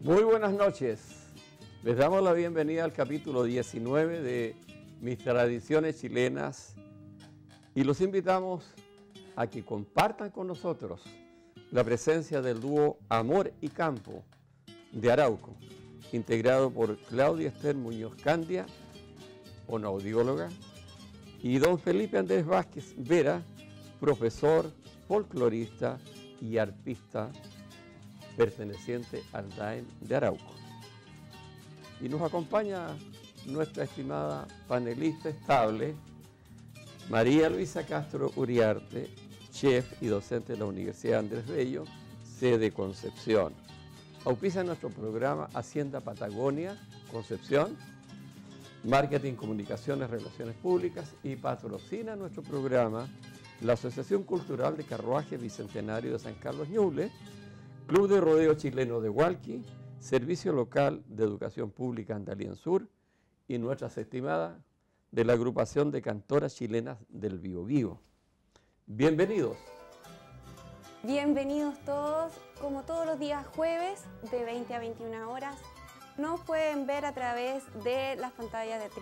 Muy buenas noches. Les damos la bienvenida al capítulo 19 de Mis Tradiciones Chilenas y los invitamos a que compartan con nosotros la presencia del dúo Amor y Campo de Arauco, integrado por Claudia Esther Muñoz Candia, fonoaudióloga, y don Felipe Andrés Vázquez Vera, profesor, folclorista y arpista perteneciente al DAEM de Arauco. Y nos acompaña nuestra estimada panelista estable, María Luisa Castro Uriarte, chef y docente de la Universidad Andrés Bello, sede Concepción. Auspicia nuestro programa Hacienda Patagonia, Concepción, Marketing, Comunicaciones, Relaciones Públicas, y patrocina nuestro programa la Asociación Cultural de Carruaje Bicentenario de San Carlos Ñuble, Club de Rodeo Chileno de Hualqui, Servicio Local de Educación Pública Andalien Sur y nuestras estimadas de la Agrupación de Cantoras Chilenas del Biobío. Bienvenidos. Bienvenidos todos, como todos los días jueves de 20 a 21 horas. Nos pueden ver a través de las pantallas de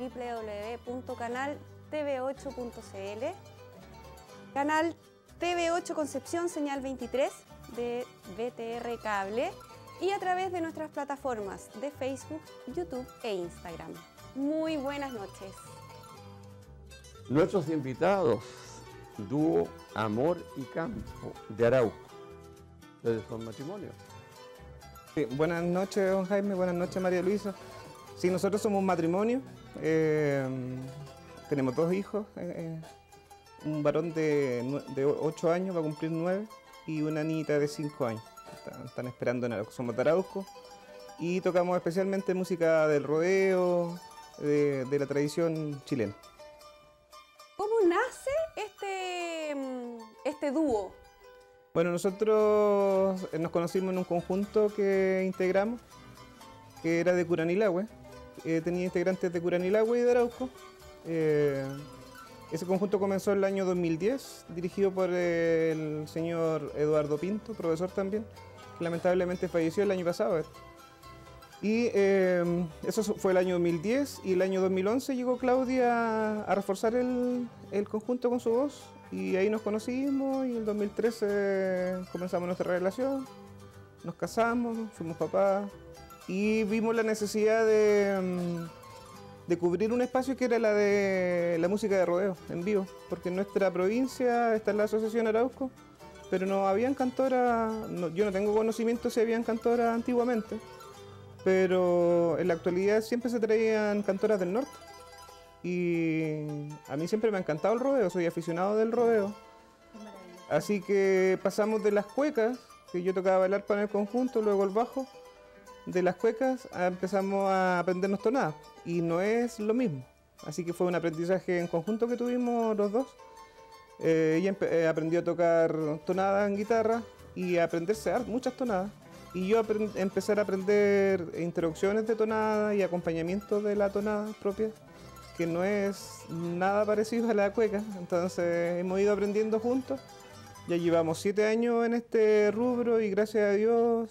www.canaltv8.cl, canal TV8 Concepción, señal 23 de BTR Cable, y a través de nuestras plataformas de Facebook, YouTube e Instagram. Muy buenas noches. Nuestros invitados, dúo Amor y Campo de Arauco. ¿Ustedes son matrimonio? Sí, buenas noches, don Jaime, buenas noches, María Luisa. Sí, nosotros somos un matrimonio, tenemos dos hijos, un varón de 8 años, va a cumplir 9, y una niñita de 5 años. Están esperando en Arauco. Somos de Arauco y tocamos especialmente música del rodeo, de la tradición chilena. ¿Cómo nace este dúo? Bueno, nosotros nos conocimos en un conjunto que integramos, que era de Curanilahue. Tenía integrantes de Curanilahue y de Arauco. Ese conjunto comenzó en el año 2010, dirigido por el señor Eduardo Pinto, profesor también, que lamentablemente falleció el año pasado. Y eso fue el año 2010, y el año 2011 llegó Claudia a reforzar el conjunto con su voz, y ahí nos conocimos, y en el 2013 comenzamos nuestra relación, nos casamos, fuimos papás, y vimos la necesidad de cubrir un espacio que era la de la música de rodeo en vivo, porque en nuestra provincia está la Asociación Arauco, pero no habían cantoras, yo no tengo conocimiento si habían cantoras antiguamente, pero en la actualidad siempre se traían cantoras del norte, y a mí siempre me ha encantado el rodeo, soy aficionado del rodeo, así que pasamos de las cuecas, que yo tocaba el arpa en el conjunto, luego el bajo. De las cuecas empezamos a aprendernos tonadas, y no es lo mismo, así que fue un aprendizaje en conjunto que tuvimos los dos. Ella aprendió a tocar tonadas en guitarra y a aprenderse muchas tonadas, y yo empecé a aprender introducciones de tonada y acompañamiento de la tonada propia, que no es nada parecido a la cueca. Entonces hemos ido aprendiendo juntos. Ya llevamos 7 años en este rubro, y gracias a Dios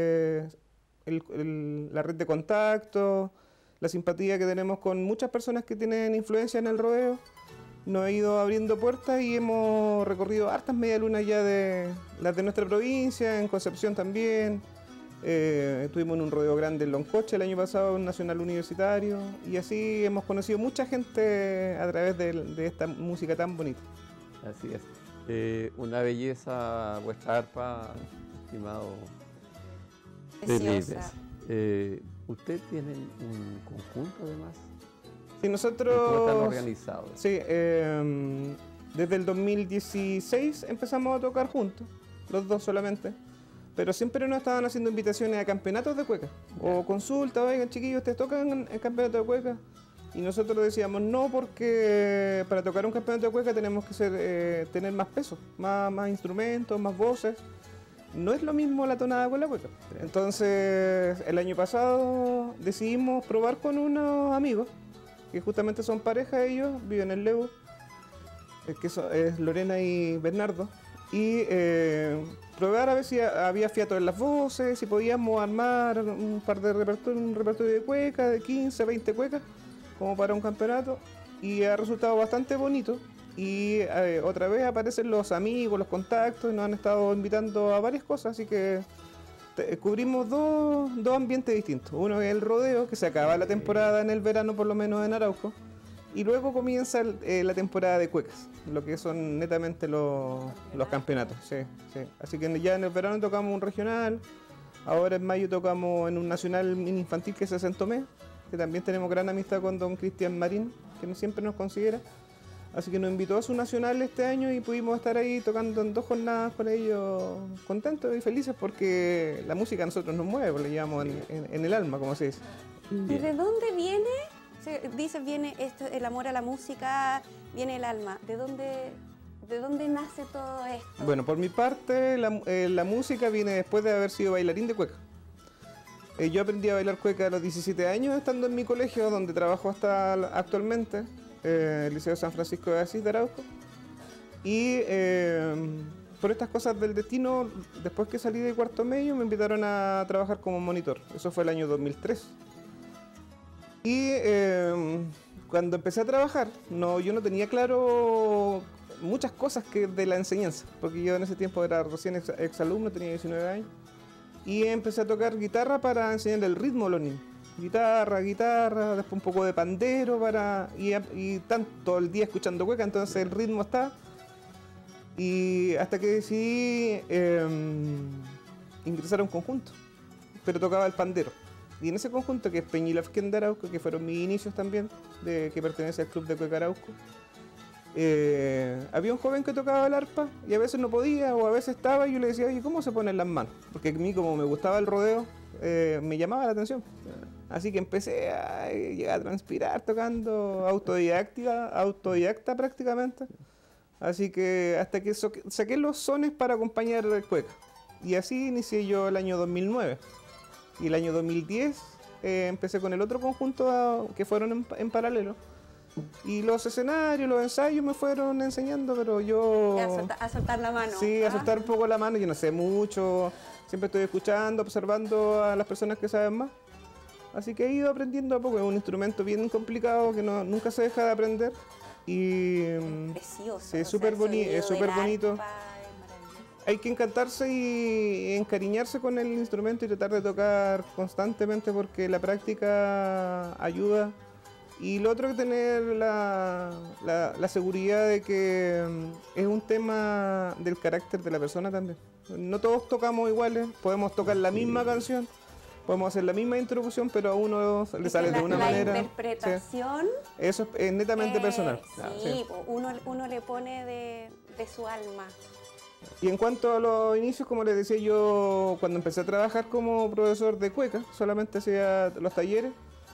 la red de contacto, la simpatía que tenemos con muchas personas que tienen influencia en el rodeo, nos ha ido abriendo puertas, y hemos recorrido hartas medialunas ya de las de nuestra provincia, en Concepción también. Estuvimos en un rodeo grande en Loncoche el año pasado, un nacional universitario, y así hemos conocido mucha gente a través de esta música tan bonita. Así es. Una belleza vuestra arpa, estimado Felipe. ¿Ustedes tienen un conjunto además? Sí, nosotros... ¿Cómo están organizados? Sí, desde el 2016 empezamos a tocar juntos, los dos solamente, pero siempre nos estaban haciendo invitaciones a campeonatos de cueca, o consultas, oigan chiquillos, ¿ustedes tocan en campeonato de cueca? Y nosotros decíamos no, porque para tocar un campeonato de cueca tenemos que tener más peso, más instrumentos, más voces. No es lo mismo la tonada con la cueca. Entonces, el año pasado decidimos probar con unos amigos, que justamente son pareja ellos, viven en Lebu, es Lorena y Bernardo, y probar a ver si había fiato en las voces, si podíamos armar un repertorio de cuecas, de 15, 20 cuecas, como para un campeonato, y ha resultado bastante bonito. Y otra vez aparecen los amigos, los contactos, y nos han estado invitando a varias cosas, así que cubrimos dos ambientes distintos. Uno es el rodeo, que se acaba la temporada en el verano, por lo menos en Arauco, y luego comienza la temporada de cuecas, lo que son netamente los campeonatos. Sí, sí. Así que ya en el verano tocamos un regional, ahora en mayo tocamos en un nacional mini infantil que es San Tomé, que también tenemos gran amistad con don Cristian Marín, que siempre nos considera. Así que nos invitó a su nacional este año y pudimos estar ahí tocando en 2 jornadas con ellos, contentos y felices porque la música a nosotros nos mueve, pues le llevamos en el alma, como se dice. ¿Y de dónde viene? Dices, viene el amor a la música, viene el alma. ¿De dónde nace todo esto? Bueno, por mi parte, la música viene después de haber sido bailarín de cueca. Yo aprendí a bailar cueca a los 17 años, estando en mi colegio, donde trabajo hasta actualmente, el Liceo San Francisco de Asís de Arauco. Y por estas cosas del destino, después que salí de cuarto medio, me invitaron a trabajar como monitor. Eso fue el año 2003. Y cuando empecé a trabajar, yo no tenía claro muchas cosas de la enseñanza, porque yo en ese tiempo era recién exalumno, tenía 19 años, y empecé a tocar guitarra para enseñar el ritmo a los niños. Guitarra, después un poco de pandero, y tanto el día escuchando cueca, entonces el ritmo está. Y hasta que decidí ingresar a un conjunto, pero tocaba el pandero. Y en ese conjunto, que es Peñilafquén de Arauco, que fueron mis inicios también, que pertenece al Club de Cueca Arauco, había un joven que tocaba el arpa y a veces no podía o a veces estaba y yo le decía, oye, ¿cómo se ponen las manos? Porque a mí, como me gustaba el rodeo, me llamaba la atención. Así que empecé a llegar a transpirar tocando autodidacta prácticamente. Así que hasta que saqué los sones para acompañar el cueca. Y así inicié yo el año 2009. Y el año 2010 empecé con el otro conjunto que fueron en paralelo. Y los escenarios, los ensayos me fueron enseñando, pero yo... A soltar la mano. Sí, a soltar un poco la mano. Yo no sé mucho, siempre estoy escuchando, observando a las personas que saben más. Así que he ido aprendiendo a poco. Es un instrumento bien complicado que nunca se deja de aprender. Y precioso. Sí, es súper bonito. Hay que encantarse y encariñarse con el instrumento y tratar de tocar constantemente porque la práctica ayuda. Y lo otro es tener la seguridad de que es un tema del carácter de la persona también. No todos tocamos iguales, podemos tocar la misma canción, podemos hacer la misma introducción, pero a uno le sale de una manera. La interpretación. Sí. Eso es netamente personal. Sí, uno le pone de su alma. Y en cuanto a los inicios, como les decía yo, cuando empecé a trabajar como profesor de cueca, solamente hacía los talleres.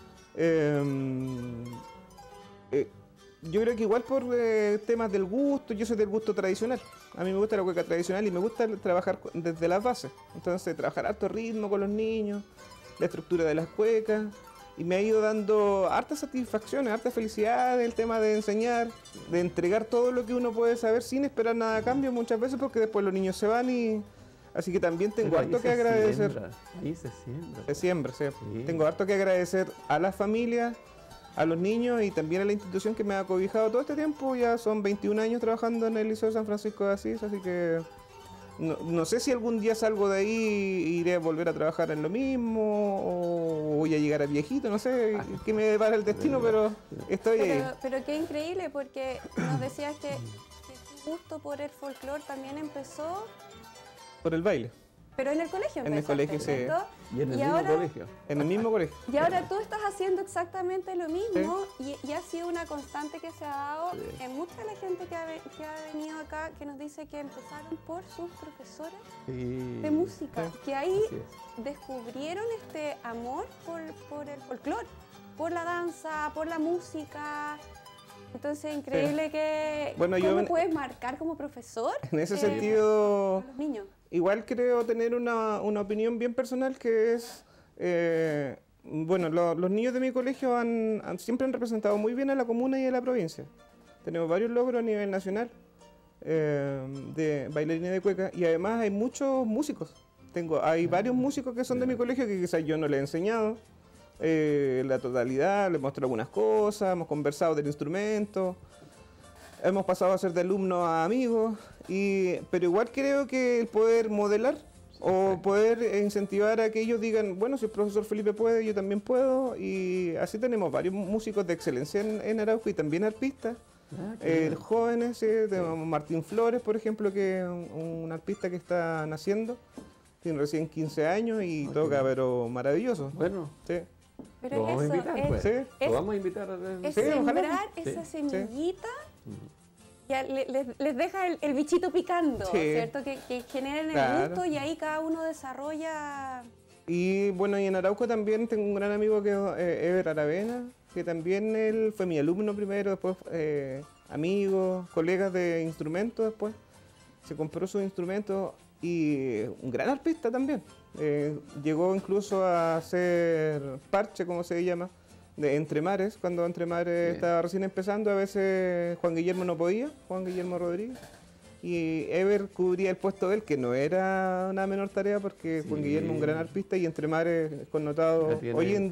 Yo creo que igual por temas del gusto, yo soy del gusto tradicional. A mí me gusta la cueca tradicional y me gusta trabajar desde las bases. Entonces, trabajar harto ritmo con los niños, la estructura de las cuecas. Y me ha ido dando hartas satisfacciones, harta felicidad el tema de enseñar, de entregar todo lo que uno puede saber sin esperar nada a cambio muchas veces, porque después los niños se van y... Así que también tengo harto que agradecer. Ahí se siembra. Se siembra, sí. Sí. Tengo harto que agradecer a las familias, a los niños y también a la institución que me ha cobijado todo este tiempo. Ya son 21 años trabajando en el Liceo San Francisco de Asís, así que no sé si algún día salgo de ahí e iré a volver a trabajar en lo mismo o voy a llegar a viejito, no sé qué me depara el destino, pero estoy ahí. Pero qué increíble, porque nos decías que tu gusto por el folclore también empezó... Por el baile. Pero en el colegio empezaste, En el colegio, ¿cierto? sí. Y en el mismo colegio. En el mismo colegio. Y ahora tú estás haciendo exactamente lo mismo y ha sido una constante que se ha dado en mucha de la gente que ha venido acá, que nos dice que empezaron por sus profesores de música, que ahí descubrieron este amor por el folclore, por la danza, por la música. Entonces, increíble que... Bueno, ¿Cómo puedes marcar como profesor? En ese sentido... A los niños. Igual creo tener una opinión bien personal que es, bueno, los niños de mi colegio siempre han representado muy bien a la comuna y a la provincia. Tenemos varios logros a nivel nacional. de bailarines de cueca, y además hay muchos músicos. Hay varios músicos que son de mi colegio que quizás yo no les he enseñado la totalidad, les muestro algunas cosas, hemos conversado del instrumento, hemos pasado a ser de alumnos a amigos, pero igual creo que el poder modelar o poder incentivar a que ellos digan, bueno, si el profesor Felipe puede, yo también puedo, y así tenemos varios músicos de excelencia en Arauco y también arpistas. Jóvenes, ¿sí? Tenemos Martín Flores, por ejemplo, que es un arpista que está naciendo, tiene recién 15 años y toca, pero maravilloso. Bueno, sí. Pero lo vamos a invitar, pues. Sí. Lo vamos a invitar a Es Sí, sembrar ojalá. esa Sí. semillita, ya les deja el bichito picando, Sí. ¿cierto? Que generen el Claro. gusto y ahí cada uno desarrolla. Y bueno, y en Arauco también tengo un gran amigo que es Ever Aravena, que también él fue mi alumno primero, después amigos, colegas de instrumentos después. Se compró sus instrumentos y un gran arpista también. Llegó incluso a hacer parche, como se llama, de Entre Mares, cuando Entre Mares estaba recién empezando. A veces Juan Guillermo no podía, Juan Guillermo Rodríguez. Y Ever cubría el puesto de él, que no era una menor tarea porque Juan Guillermo es un gran arpista y Entre Mares es connotado. Hoy en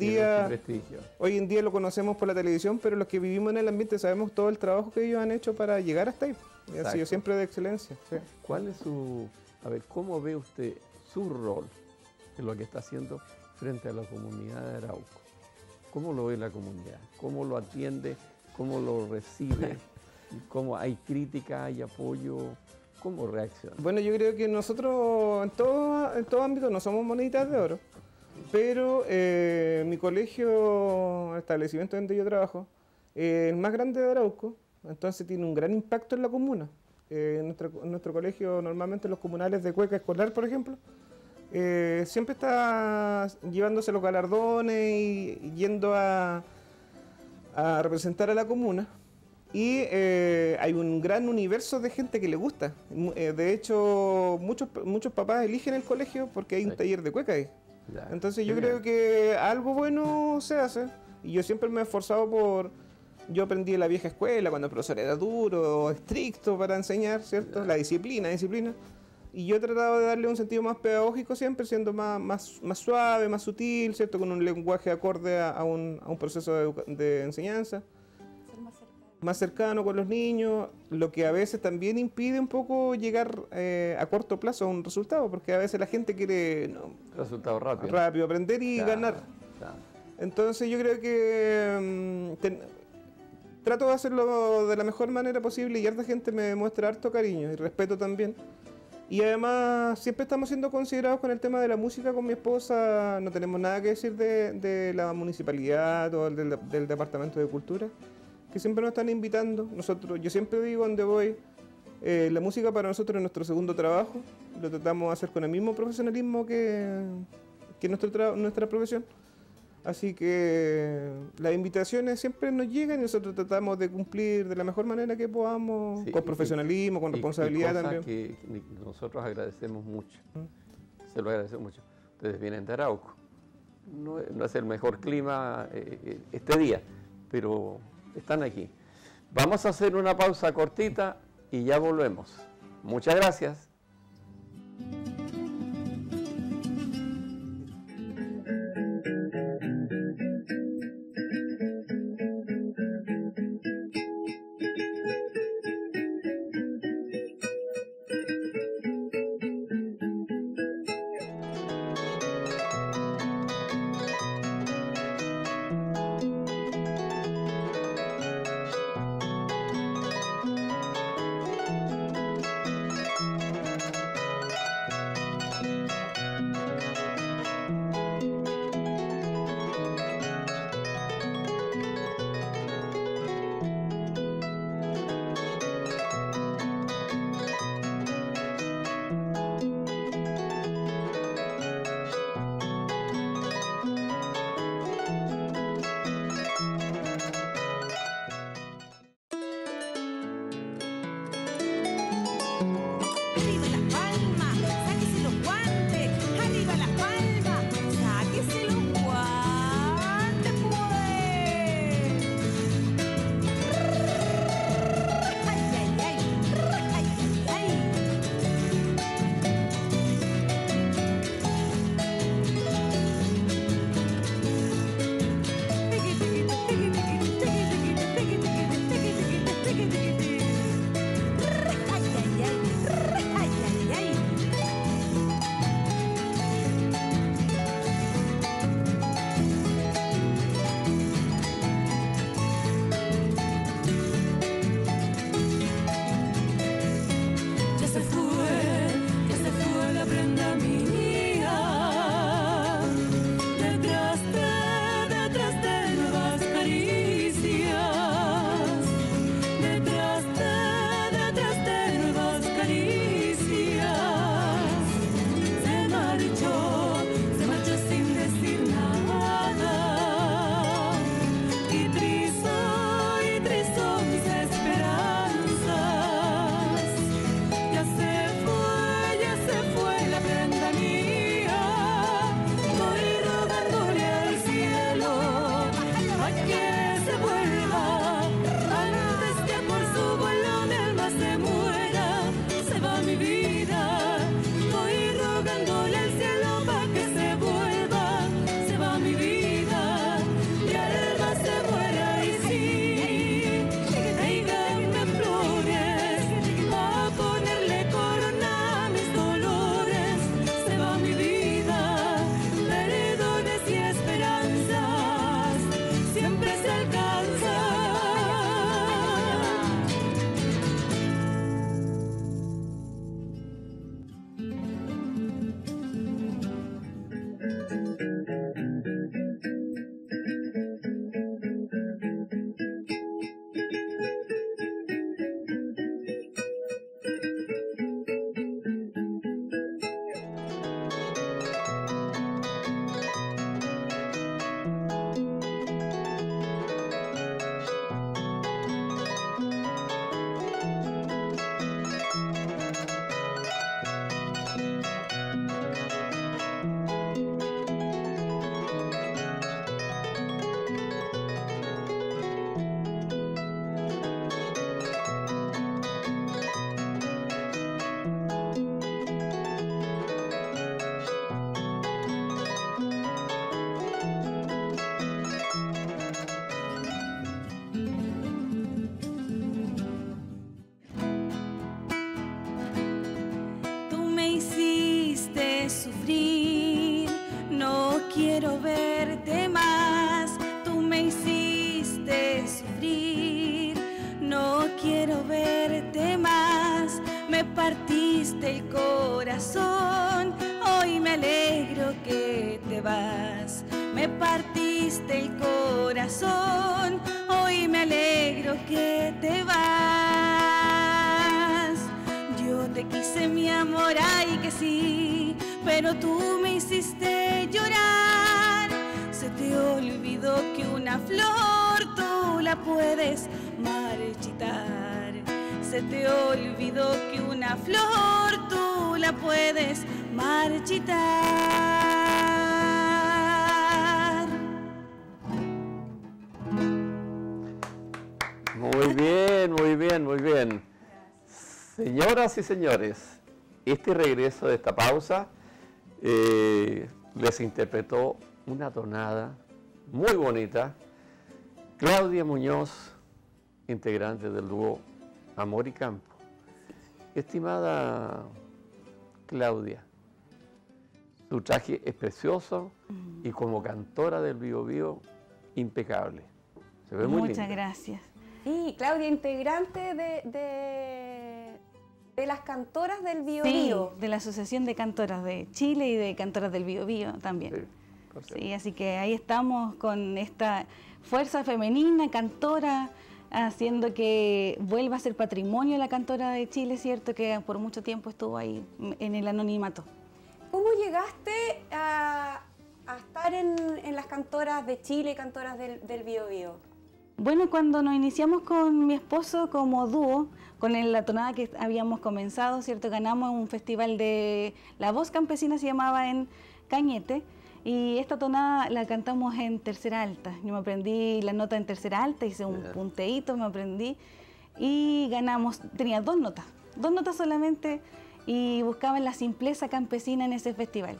día lo conocemos por la televisión, pero los que vivimos en el ambiente sabemos todo el trabajo que ellos han hecho para llegar hasta ahí. Y ha sido siempre de excelencia. Sí. ¿Cuál es cómo ve usted su rol en lo que está haciendo frente a la comunidad de Arauco? ¿Cómo lo ve la comunidad? ¿Cómo lo atiende? ¿Cómo lo recibe? ¿Cómo hay crítica, hay apoyo? ¿Cómo reacciona? Bueno, yo creo que nosotros en todo ámbito no somos moneditas de oro, pero mi colegio, el establecimiento donde yo trabajo, es el más grande de Arauco, entonces tiene un gran impacto en la comuna. En nuestro colegio, normalmente los comunales de cueca escolar, por ejemplo, siempre está llevándose los galardones y yendo a representar a la comuna. Y hay un gran universo de gente que le gusta. De hecho, muchos papás eligen el colegio porque hay un taller de cueca ahí. Ya. Entonces yo creo que algo bueno se hace. Y yo siempre me he esforzado yo aprendí en la vieja escuela, cuando el profesor era duro, estricto para enseñar, ¿cierto? La disciplina. Y yo he tratado de darle un sentido más pedagógico siempre, siendo más suave, más sutil, ¿cierto? Con un lenguaje acorde a un proceso de enseñanza. Más cercano con los niños, lo que a veces también impide un poco llegar a corto plazo a un resultado, porque a veces la gente quiere Resultado rápido. rápido aprender y ganar. Claro. Entonces yo creo que trato de hacerlo de la mejor manera posible y harta gente me demuestra harto cariño y respeto también. Y además siempre estamos siendo considerados con el tema de la música con mi esposa, no tenemos nada que decir de la municipalidad o del Departamento de Cultura, que siempre nos están invitando. Yo siempre digo donde voy, la música para nosotros es nuestro segundo trabajo, lo tratamos de hacer con el mismo profesionalismo que nuestra profesión. Así que las invitaciones siempre nos llegan y nosotros tratamos de cumplir de la mejor manera que podamos, con profesionalismo, con responsabilidad también. Que nosotros agradecemos mucho, se lo agradecemos mucho. Ustedes vienen de Arauco, no es el mejor clima este día, pero están aquí. Vamos a hacer una pausa cortita y ya volvemos. Muchas gracias. sufrir, no quiero verte más. Tú me hiciste sufrir, no quiero verte más. Me partiste el corazón, hoy me alegro que te vas. Me partiste el corazón, hoy me alegro que te vas. Yo te quise, mi amor, ay que sí, pero tú me hiciste llorar. Se te olvidó que una flor tú la puedes marchitar. Se te olvidó que una flor tú la puedes marchitar. Muy bien, muy bien, muy bien. Señoras y señores, este regreso de esta pausa les interpretó una tonada muy bonita Claudia Muñoz, integrante del dúo Amor y Campo. Estimada Claudia, su traje es precioso y como cantora del Bío Bío, impecable. Se ve muy linda. Muchas gracias. Sí, Claudia, integrante de las cantoras del Bío Bío. Sí, de la Asociación de Cantoras de Chile y de Cantoras del Bío Bío también. Sí, Sí, así que ahí estamos con esta fuerza femenina, cantora, haciendo que vuelva a ser patrimonio la cantora de Chile, ¿cierto? Que por mucho tiempo estuvo ahí en el anonimato. ¿Cómo llegaste a estar en las cantoras de Chile, cantoras del Bío Bío? Bueno, cuando nos iniciamos con mi esposo como dúo, con la tonada que habíamos comenzado, ¿cierto? Ganamos un festival de La Voz Campesina, se llamaba, en Cañete, y esta tonada la cantamos en tercera alta. Yo me aprendí la nota en tercera alta, hice un punteíto, me aprendí, y ganamos, tenía dos notas solamente, y buscaban la simpleza campesina en ese festival.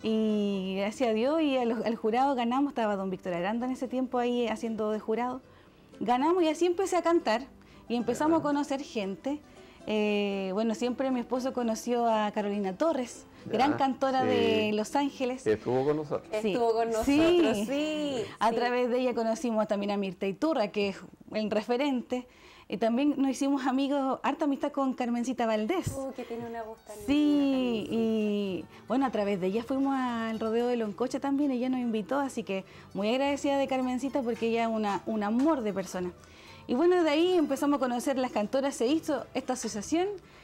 Y gracias a Dios y al jurado ganamos, estaba don Víctor Aranda en ese tiempo ahí haciendo de jurado. Ganamos y así empecé a cantar y empezamos a conocer gente. Bueno, siempre mi esposo conoció a Carolina Torres, gran cantora de Los Ángeles. Estuvo con nosotros. Sí. Estuvo con nosotros, sí. A través de ella conocimos también a Mirta Iturra, que es el referente. Y también nos hicimos amigos, harta amistad con Carmencita Valdés. Que tiene una voz tan Sí, y bueno, a través de ella fuimos al rodeo de Loncoche también, ella nos invitó, así que muy agradecida de Carmencita porque ella es un amor de persona. Y bueno, de ahí empezamos a conocer las cantoras, se hizo esta asociación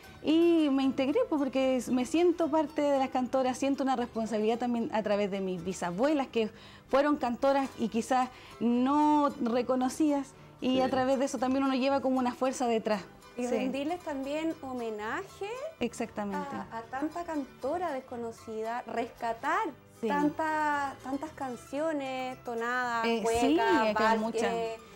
y me integré porque me siento parte de las cantoras, siento una responsabilidad también a través de mis bisabuelas que fueron cantoras y quizás no reconocidas. Y a través de eso también uno lleva como una fuerza detrás. Y rendirles también homenaje exactamente a tanta cantora desconocida, rescatar tantas canciones, tonadas, cuecas, valses.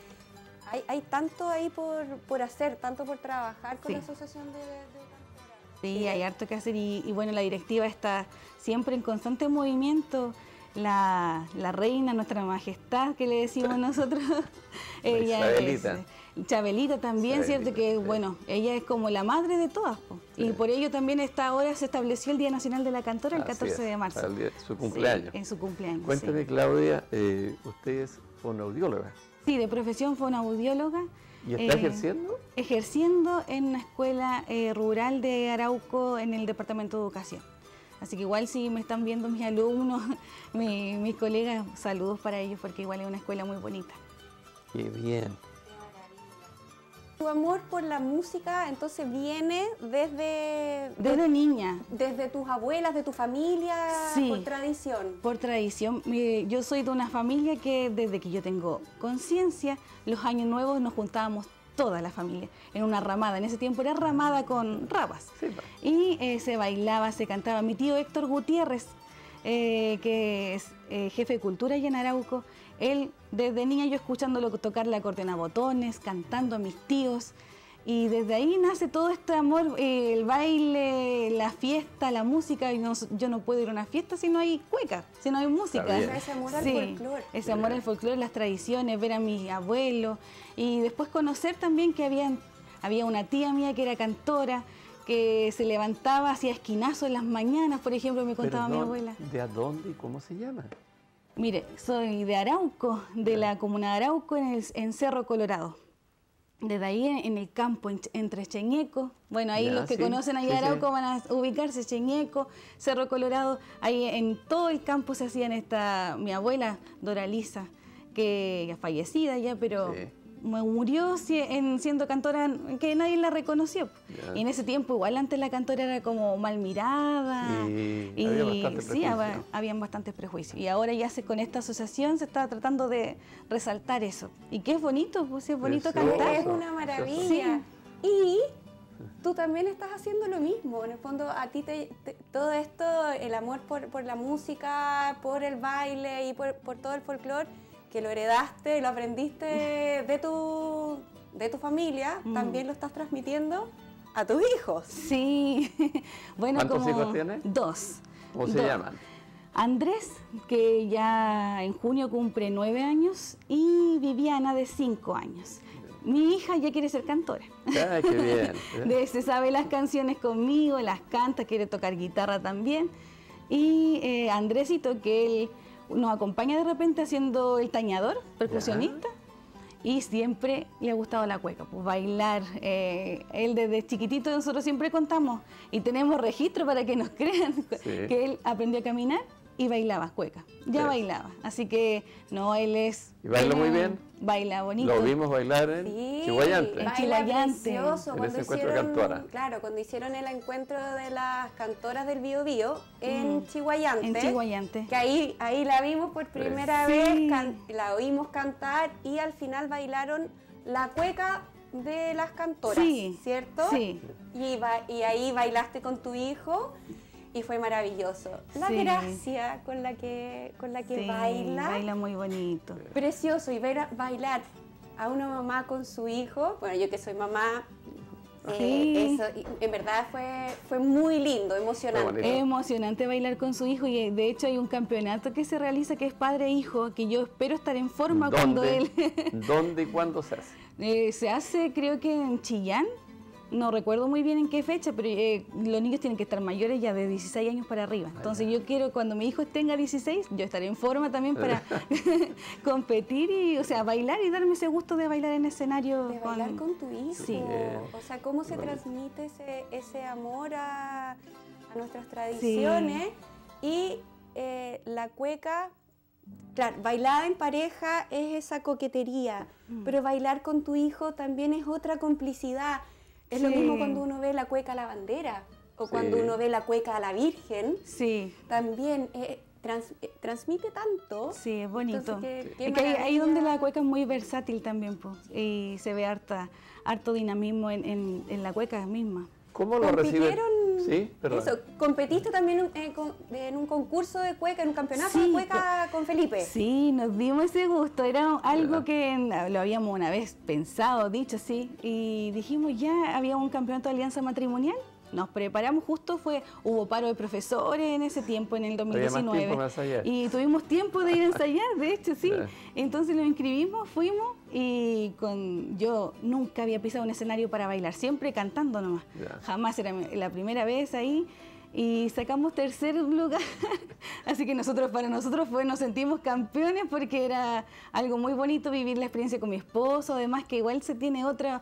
Hay tanto ahí por hacer, tanto por trabajar con la asociación de cantoras. Sí, hay harto que hacer y bueno, la directiva está siempre en constante movimiento. La reina, nuestra majestad, que le decimos nosotros, ella Chabelita. es Chabelita también, Chabelita, ¿cierto? Que bueno, ella es como la madre de todas, y por ello también ahora se estableció el Día Nacional de la Cantora el 14 de marzo. Su cumpleaños. En su cumpleaños. Cuéntame, Claudia, usted es fonoaudióloga. Sí, de profesión fonoaudióloga. ¿Y está ejerciendo? Ejerciendo en una escuela rural de Arauco en el Departamento de Educación. Así que igual si me están viendo mis alumnos, mis colegas, saludos para ellos porque igual es una escuela muy bonita. Qué bien. Tu amor por la música entonces viene desde niña. Desde tus abuelas, de tu familia, por tradición. Por tradición. Yo soy de una familia que desde que yo tengo conciencia, los años nuevos nos juntábamos toda la familia en una ramada. En ese tiempo era ramada con ramas. Sí, y se bailaba, se cantaba. Mi tío Héctor Gutiérrez, que es jefe de cultura allá en Arauco, él desde niña yo escuchándolo tocar la acordeón a botones, cantando a mis tíos. Y desde ahí nace todo este amor, el baile, la fiesta, la música. Y yo no puedo ir a una fiesta si no hay cueca, si no hay música. Ese amor al folclore. Ese amor al folclore, las tradiciones, ver a mis abuelos. Y después conocer también que había una tía mía que era cantora, que se levantaba, hacía esquinazo en las mañanas, por ejemplo, me contaba mi abuela. ¿De a dónde y cómo se llama? Mire, soy de Arauco, de la comuna de Arauco, en Cerro Colorado. Desde ahí en el campo, entre Cheñeco, bueno, ahí los que conocen ahí Arauco van a ubicarse, Cheñeco, Cerro Colorado, ahí en todo el campo se hacían mi abuela Doralisa, que ya fallecida ya, pero murió siendo cantora, que nadie la reconoció. Y en ese tiempo igual antes la cantora era como mal mirada y habían bastantes prejuicios. Y ahora ya con esta asociación se está tratando de resaltar eso. Y que es bonito, pues es bonito cantar. Es una maravilla. Sí. Y tú también estás haciendo lo mismo. En el fondo, a ti todo esto, el amor por la música, por el baile y por todo el folclore, que lo heredaste, lo aprendiste de tu familia, también lo estás transmitiendo a tus hijos. Sí. Bueno, ¿cuántos hijos tienes? 2. ¿Cómo se llaman? Andrés, que ya en junio cumple 9 años, y Viviana, de 5 años. Mi hija ya quiere ser cantora. ¡Ay, qué bien! Se sabe las canciones conmigo, las canta, quiere tocar guitarra también. Y Andresito, que él nos acompaña de repente haciendo el tañador, percusionista, y siempre le ha gustado la cueca, pues bailar. Él desde chiquitito, nosotros siempre contamos y tenemos registro para que nos crean que él aprendió a caminar y bailaba cueca, bailaba. Así que no, él es... ¿Y baila muy bien? Baila bonito. Lo vimos bailar en Chihuayante. En Chihuayante. Claro, cuando hicieron el encuentro de las cantoras del Bío Bío en Chihuayante. En Chihuayante. Que ahí la vimos por primera vez, la oímos cantar y al final bailaron la cueca de las cantoras, ¿cierto? Sí. Y ahí bailaste con tu hijo. Y fue maravilloso. La gracia con la que baila. Baila muy bonito. Precioso. Y ver bailar a una mamá con su hijo. Bueno, yo que soy mamá, eso en verdad fue muy lindo, emocionante. Es emocionante bailar con su hijo y de hecho hay un campeonato que se realiza que es padre-hijo, que yo espero estar en forma cuando él... ¿Dónde y cuándo se hace? Se hace creo que en Chillán. No recuerdo muy bien en qué fecha, pero los niños tienen que estar mayores ya de 16 años para arriba. Entonces yo quiero, cuando mi hijo tenga 16, yo estaré en forma también para competir y, o sea, bailar y darme ese gusto de bailar en escenario. De bailar con tu hijo. Sí. O sea, cómo se transmite ese amor a nuestras tradiciones. Y la cueca, claro, bailada en pareja es esa coquetería, pero bailar con tu hijo también es otra complicidad. Es lo mismo cuando uno ve la cueca a la bandera o cuando uno ve la cueca a la Virgen. Sí. También transmite tanto. Sí, es bonito. Entonces, es que ahí donde la cueca es muy versátil también, pues, y se ve harto dinamismo en la cueca misma. ¿Cómo lo reciben? Sí, perdón. Eso, competiste también en un concurso de cueca, en un campeonato de cueca con Felipe. Sí, nos dimos ese gusto, era algo que lo habíamos una vez pensado, dicho así, y dijimos ya, había un campeonato de alianza matrimonial. Nos preparamos, hubo paro de profesores en ese tiempo, en el 2019. Y tuvimos tiempo de ir a ensayar, de hecho, sí. Entonces nos inscribimos, fuimos y yo nunca había pisado un escenario para bailar, siempre cantando nomás. Jamás, era la primera vez ahí. Y sacamos 3er lugar, así que para nosotros nos sentimos campeones porque era algo muy bonito vivir la experiencia con mi esposo, además que igual se tiene otra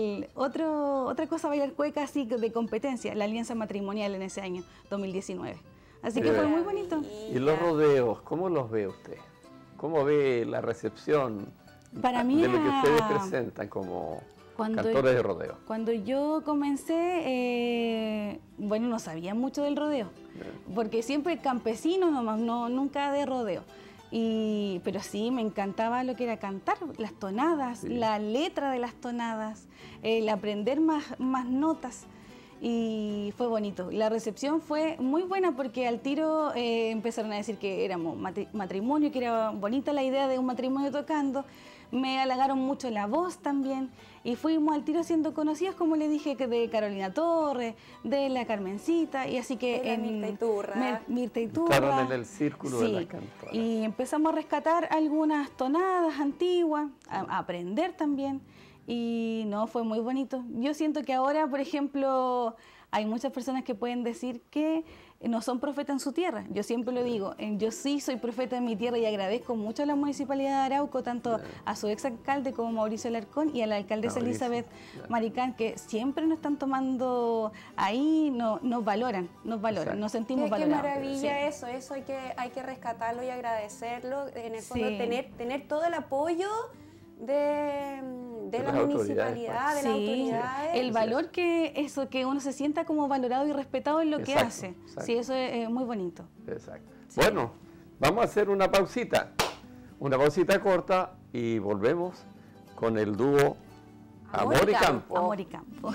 cosa bailar cueca así de competencia, la alianza matrimonial en ese año, 2019. Así que fue muy bonito. ¿Y los rodeos, cómo los ve usted? ¿Cómo ve la recepción para mí de lo que ustedes presentan como cantores de rodeo? Cuando yo comencé, no sabía mucho del rodeo, porque siempre campesino nomás, nunca de rodeo. Pero sí, me encantaba lo que era cantar, las tonadas, la letra de las tonadas, el aprender más notas. Y fue bonito. La recepción fue muy buena porque al tiro empezaron a decir que éramos matrimonio, que era bonita la idea de un matrimonio tocando. Me halagaron mucho la voz también y fuimos al tiro siendo conocidas, como le dije, que de Carolina Torres, de la Carmencita, y así que Mirta Iturra. Estaron en el círculo de la cantora. Y empezamos a rescatar algunas tonadas antiguas, a aprender también. Y no, fue muy bonito. Yo siento que ahora, por ejemplo, hay muchas personas que pueden decir que no son profetas en su tierra. Yo siempre lo digo, yo sí soy profeta en mi tierra y agradezco mucho a la Municipalidad de Arauco, tanto a su exalcalde como Mauricio Alarcón y a la alcaldesa Elizabeth Maricán, que siempre nos están tomando ahí, nos valoran, nos sentimos valorados. Qué maravilla eso hay que rescatarlo y agradecerlo, en el fondo tener todo el apoyo de la municipalidad, de las autoridades. El valor que uno se sienta como valorado y respetado en lo que hace. Exacto. Sí, eso es muy bonito. Exacto. Sí. Bueno, vamos a hacer una pausita corta y volvemos con el dúo Amor y Campo. Amor y Campo.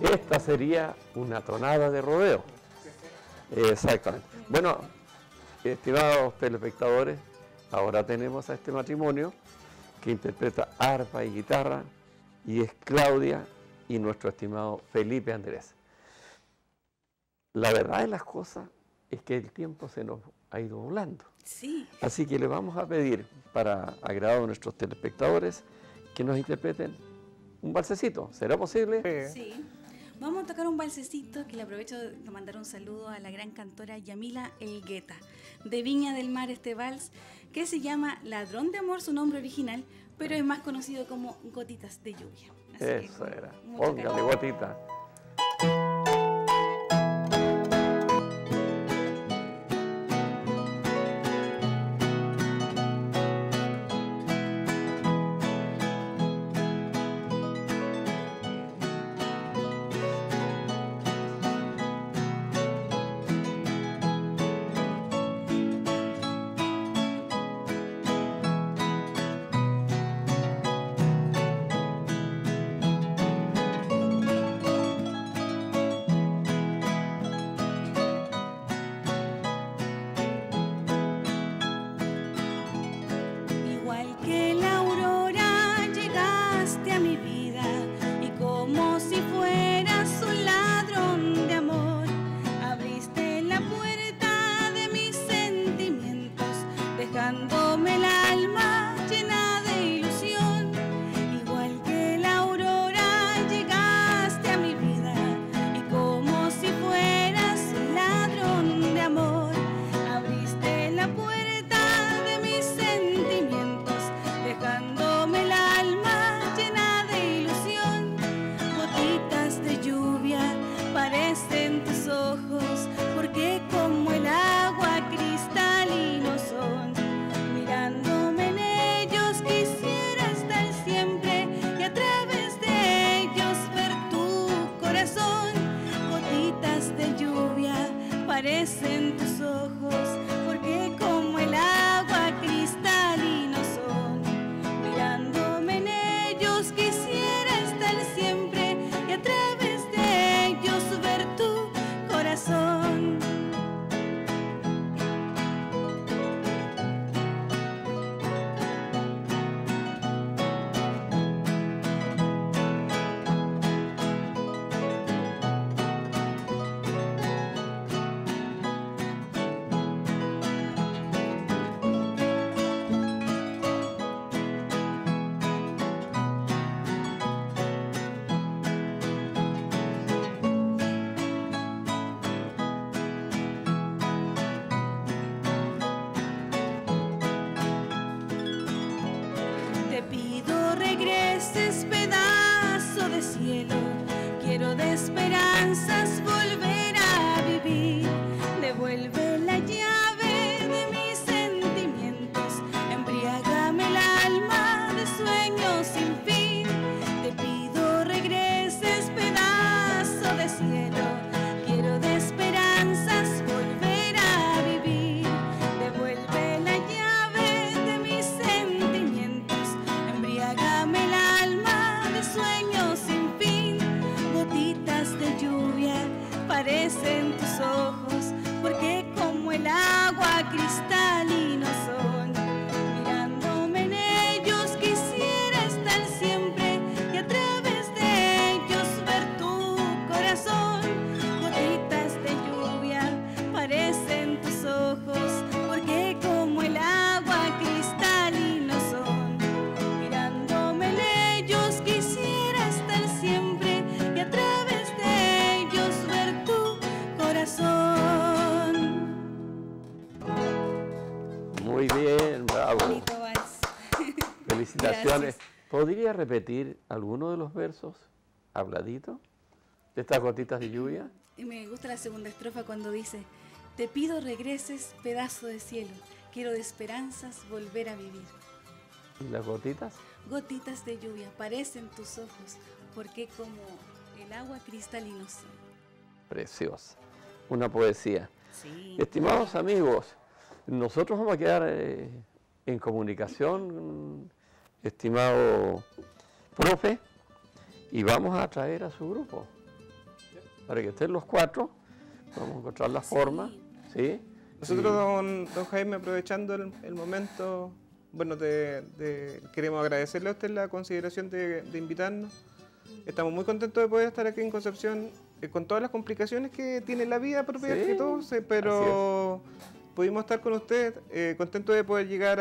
esta sería una tonada de rodeo. Exactamente. Bueno, estimados telespectadores, ahora tenemos a este matrimonio que interpreta arpa y guitarra, y es Claudia y nuestro estimado Felipe Andrés. La verdad de las cosas es que el tiempo se nos ha ido volando. Sí. Así que le vamos a pedir, para agrado de nuestros telespectadores, que nos interpreten un valsecito. ¿Será posible? Sí. Vamos a tocar un valsecito que le aprovecho de mandar un saludo a la gran cantora Yamila Elgueta, de Viña del Mar, este vals, que se llama Ladrón de Amor, su nombre original, pero es más conocido como Gotitas de Lluvia. Así Eso que, era. mucho Póngale, cariño. gotita. Igual que la aurora llegaste a mi vida y como si fueras un ladrón de amor, abriste la puerta de mis sentimientos, dejándome el alma llena de ilusión. Igual que la aurora llegaste a mi vida y como si fueras un ladrón de amor, abriste la puerta de mis sentimientos, dejándome el alma llena de ilusión. Gotitas de lluvia parecen tus ojos, porque como el agua cristalinos son. Mirándome en ellos quisiera estar siempre y a través de ellos ver tu corazón. Gotitas de lluvia parecen tus ojos, porque como el agua cristalinos son. Mirándome en ellos quisiera estar siempre y a través de ellos ver tu corazón. Te pido regreses, pedazo de cielo. Quiero de esperanzas volver a vivir. Devuelve la llave de mis sentimientos. Embriágame el alma de sueños sin fin. Te pido regreses, pedazo de cielo. Quiero de esperanzas volver a vivir. Devuelve la llave de mis sentimientos. Embriágame el alma de sueños sin fin. Gotitas de lluvia parecen tus ojos, porque como el agua cristalinos son. Mirándome en ellos quisiera estar siempre y a través de ellos ver tu corazón. Gotitas de lluvia parecen tus ojos, porque como el agua cristalinos son. Mirándome en ellos quisiera estar siempre y a través de ellos ver tu corazón. Muy bien, bravo. Bonito vals. Felicitaciones. Gracias. ¿Podría repetir alguno de los versos habladito de estas gotitas de lluvia? Y me gusta la segunda estrofa cuando dice: te pido regreses, pedazo de cielo, quiero de esperanzas volver a vivir. ¿Y las gotitas? Gotitas de lluvia parecen tus ojos, porque como el agua cristalinos son. Preciosa. Una poesía. Sí. Estimados amigos, nosotros vamos a quedar en comunicación, estimado profe, y vamos a traer a su grupo. para que estén los cuatro, vamos a encontrar la forma, ¿sí? Nosotros, don Jaime, aprovechando el momento, bueno, queremos agradecerle a usted la consideración de invitarnos. Estamos muy contentos de poder estar aquí en Concepción, con todas las complicaciones que tiene la vida propia de todos, pero pudimos estar con usted, contentos de poder llegar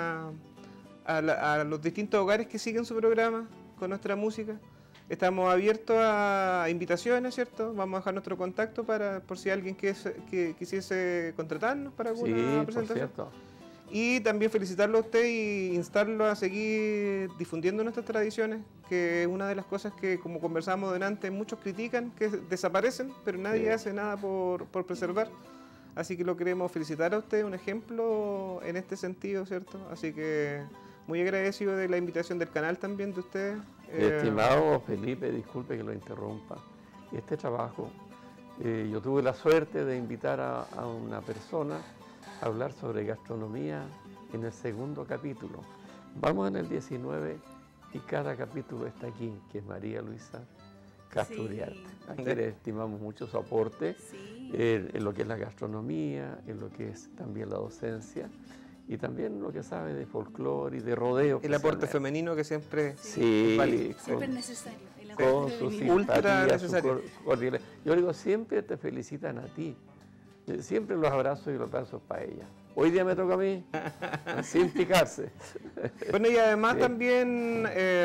a los distintos hogares que siguen su programa con nuestra música. Estamos abiertos a invitaciones, ¿cierto? Vamos a dejar nuestro contacto por si alguien que quisiese contratarnos para alguna presentación. Por cierto. Y también felicitarlo a usted y instarlo a seguir difundiendo nuestras tradiciones, que es una de las cosas que, como conversábamos delante, muchos critican, que desaparecen, pero nadie hace nada por preservar. Así que lo queremos felicitar a usted, un ejemplo en este sentido, ¿cierto? Así que muy agradecido de la invitación del canal también de usted. Estimado Felipe, disculpe que lo interrumpa. Este trabajo, yo tuve la suerte de invitar a una persona a hablar sobre gastronomía en el segundo capítulo. Vamos en el 19 y cada capítulo está aquí, que es María Luisa Castro Uriarte. Aquí le estimamos mucho su aporte en lo que es la gastronomía, en lo que es también la docencia y también lo que sabe de folclore y de rodeo. El aporte femenino que siempre siempre es necesario. Con sus ultra necesario. Yo digo, siempre te felicitan a ti. Siempre los abrazos y los besos para ella. Hoy día me toca a mí, sin picarse. Bueno, y además también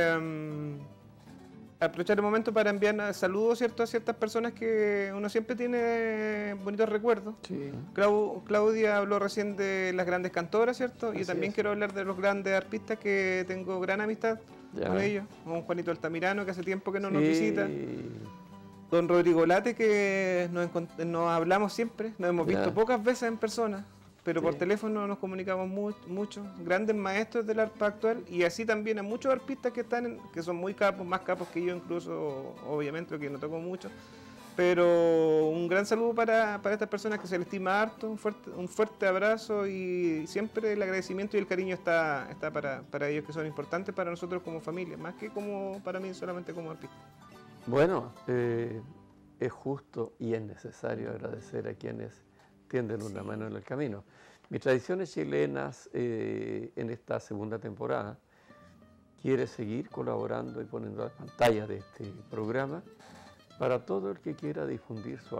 aprovechar el momento para enviar saludos, ¿cierto?, a ciertas personas que uno siempre tiene bonitos recuerdos. Sí. Claudia habló recién de las grandes cantoras, ¿cierto? Y también quiero hablar de los grandes artistas que tengo gran amistad con ellos. Con Juanito Altamirano, que hace tiempo que no nos visita. Don Rodrigo Late, que nos hablamos siempre, nos hemos visto pocas veces en persona, pero por teléfono nos comunicamos mucho. Grandes maestros del arpa actual y así también a muchos arpistas que son muy capos, más capos que yo incluso, obviamente, que no toco mucho. Pero un gran saludo para estas personas que se les estima harto, un fuerte abrazo y siempre el agradecimiento y el cariño está para ellos, que son importantes para nosotros como familia, más que como para mí solamente como artista. Bueno, es justo y es necesario agradecer a quienes tienden una mano en el camino. Mis tradiciones chilenas en esta segunda temporada quiere seguir colaborando y poniendo a la pantalla de este programa para todo el que quiera difundir su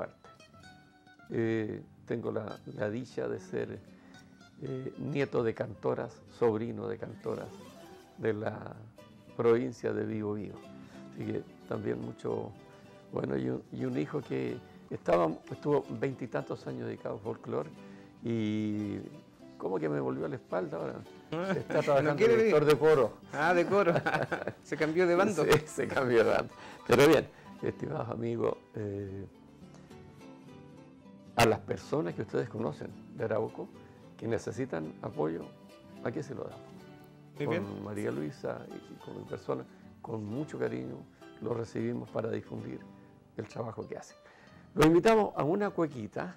arte. Tengo la dicha de ser nieto de cantoras, sobrino de cantoras de la provincia de Biobío. Así que también mucho, bueno, y un hijo que estuvo 20 y tantos años dedicado al folclore y como que me volvió a la espalda ahora. Está trabajando de director de coro. Ah, de coro. Se cambió de bando. Sí, se cambió de bando. Pero bien, estimados amigos, a las personas que ustedes conocen de Arauco, que necesitan apoyo, aquí se lo damos. Muy con bien. María Luisa y con mi persona, con mucho cariño, lo recibimos para difundir el trabajo que hacen. Lo invitamos a una cuequita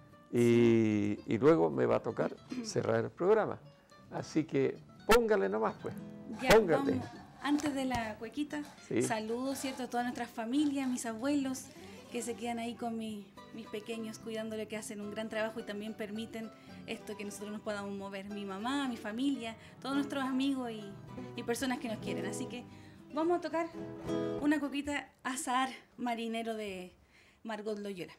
y luego me va a tocar cerrar el programa. Así que póngale nomás, pues. Ya, póngale. vamos. Antes de la cuequita, saludos, ¿cierto?, a todas nuestras familias, mis abuelos, que se quedan ahí con mis pequeños, cuidándole, que hacen un gran trabajo y también permiten esto, que nosotros nos podamos mover. Mi mamá, mi familia, todos nuestros amigos y personas que nos quieren. Así que vamos a tocar una coquita Azahar Marinero de Margot Loyola.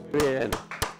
Bien.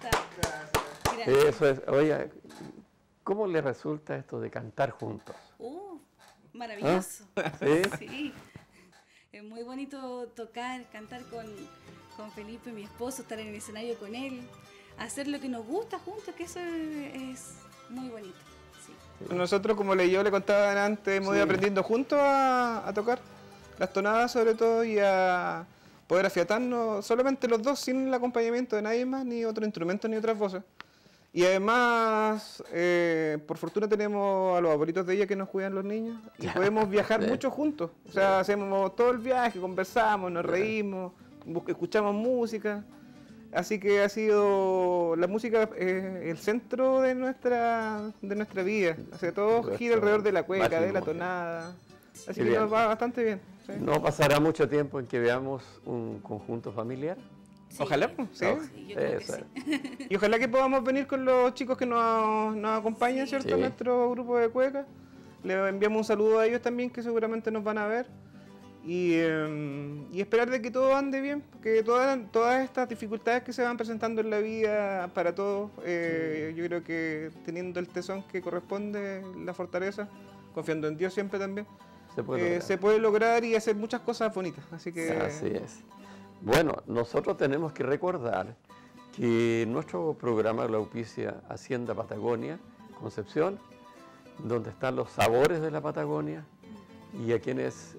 Gracias. Eso es. Oye, ¿cómo le resulta esto de cantar juntos? Maravilloso. ¿Sí? Sí. Es muy bonito tocar, cantar con Felipe, mi esposo, estar en el escenario con él, hacer lo que nos gusta juntos, que eso es muy bonito. Sí. Nosotros, como yo le contaba antes, hemos ido aprendiendo juntos a tocar las tonadas sobre todo y a poder afiatarnos solamente los dos sin el acompañamiento de nadie más, ni otro instrumento, ni otras voces. Y además, por fortuna tenemos a los abuelitos de ella que nos cuidan los niños y podemos viajar mucho juntos. O sea, hacemos todo el viaje, conversamos, nos reímos, escuchamos música. Así que ha sido la música el centro de nuestra vida. O sea, todo gira alrededor de la cueca, de la tonada. Así que nos va bastante bien. ¿Sí? ¿No pasará mucho tiempo en que veamos un conjunto familiar? Sí. Ojalá, pues, sí. Sí, yo creo que sí. Y ojalá que podamos venir con los chicos que nos acompañan, ¿cierto? Sí. Nuestro grupo de cueca. Les enviamos un saludo a ellos también, que seguramente nos van a ver. Y esperar de que todo ande bien, que todas estas dificultades que se van presentando en la vida para todos, yo creo que teniendo el tesón que corresponde, la fortaleza, confiando en Dios siempre también, se puede lograr y hacer muchas cosas bonitas. Así que Así es. Bueno, nosotros tenemos que recordar que nuestro programa lo auspicia Hacienda Patagonia, Concepción, donde están los sabores de la Patagonia y a quienes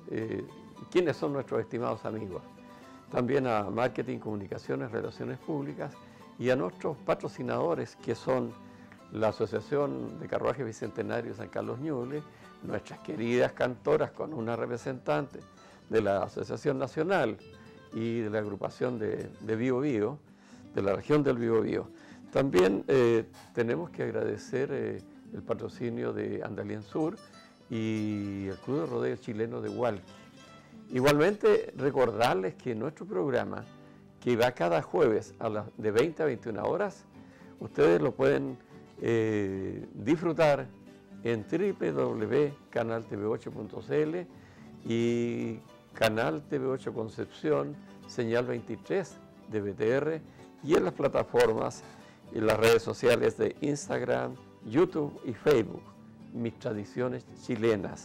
son nuestros estimados amigos. También a Marketing, Comunicaciones, Relaciones Públicas y a nuestros patrocinadores que son la Asociación de Carruaje Bicentenario San Carlos Ñuble, nuestras queridas cantoras con una representante de la Asociación Nacional y de la agrupación de Bío Bío, de la región del Bío Bío. También tenemos que agradecer el patrocinio de Andalien Sur y el Club de Rodeo Chileno de Hualqui. Igualmente, recordarles que nuestro programa, que va cada jueves de 20 a 21 horas, ustedes lo pueden disfrutar en www.canaltv8.cl y Canal TV8 Concepción, señal 23 de BTR y en las plataformas y las redes sociales de Instagram, YouTube y Facebook, Mis Tradiciones Chilenas.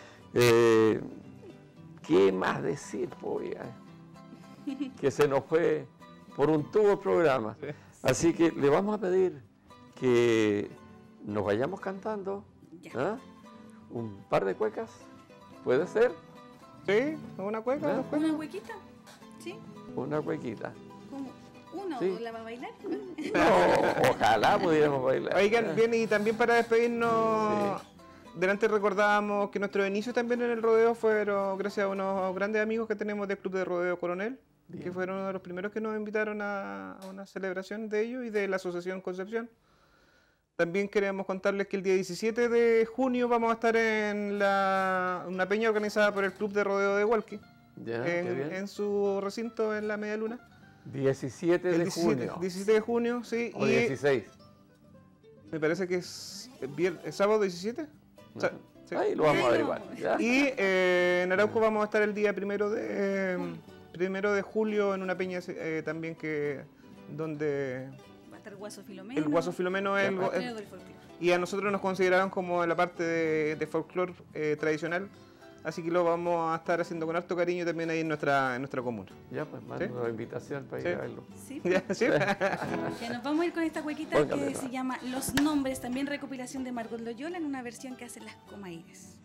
¿Qué más decir, pues? Que se nos fue por un tubo el programa. Así que le vamos a pedir que nos vayamos cantando. ¿Ah? Un par de cuecas, ¿puede ser? sí, una cueca, dos cuecas. ¿Una huequita? Sí. Una cuequita. ¿Cómo? ¿Una Sí. o la va a bailar? No, ojalá pudiéramos bailar. Oigan, bien, y también para despedirnos, delante recordábamos que nuestros inicios también en el rodeo fueron gracias a unos grandes amigos que tenemos del Club de Rodeo Coronel, que fueron uno de los primeros que nos invitaron a una celebración de ellos y de la Asociación Concepción. También queremos contarles que el día 17 de junio vamos a estar en una peña organizada por el Club de Rodeo de Hualqui, Ya, qué bien. en su recinto en la Media Luna. 17 de junio. 17 de junio, sí. O 16. Me parece que es sábado 17. Sí. Ahí lo vamos a averiguar. ¿Ya? Y en Arauco vamos a estar el día 1 de julio en una peña también donde Va a estar Guaso Filomeno. el Guaso Filomeno es Patrono del folclore. y a nosotros nos consideraron como la parte de folclore tradicional, así que lo vamos a estar haciendo con harto cariño también ahí en nuestra comuna. Ya, pues mando la invitación para ir Sí. a verlo. Sí. ¿Ya? ¿Sí? Ya nos vamos a ir con esta huequita Póngale, que va. se llama Los Nombres, también recopilación de Margot Loyola en una versión que hacen las Comaires.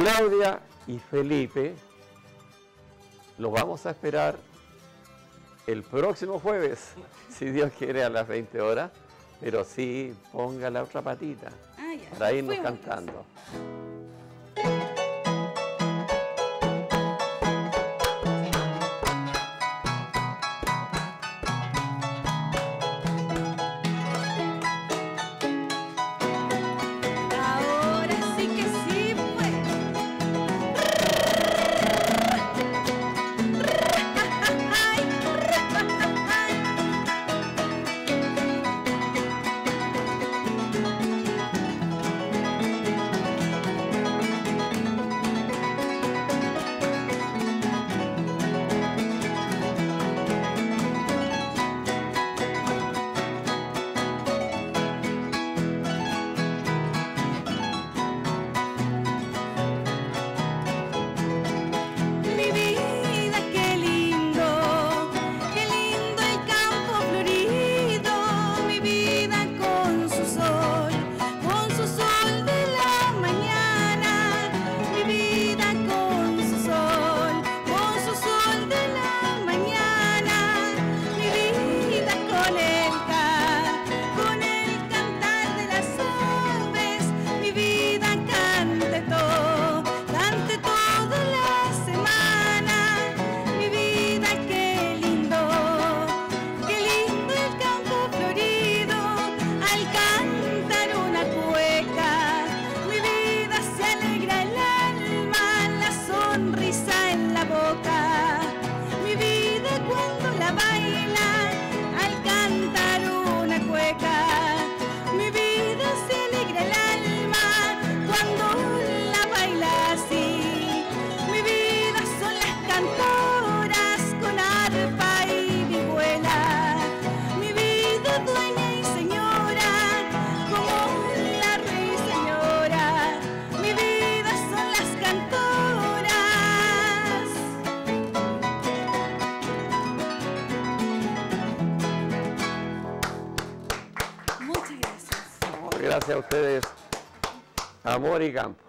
Claudia y Felipe los vamos a esperar el próximo jueves, si Dios quiere, a las 20 horas, pero sí ponga la otra patita para irnos cantando. Gracias a ustedes, Amor y Campo.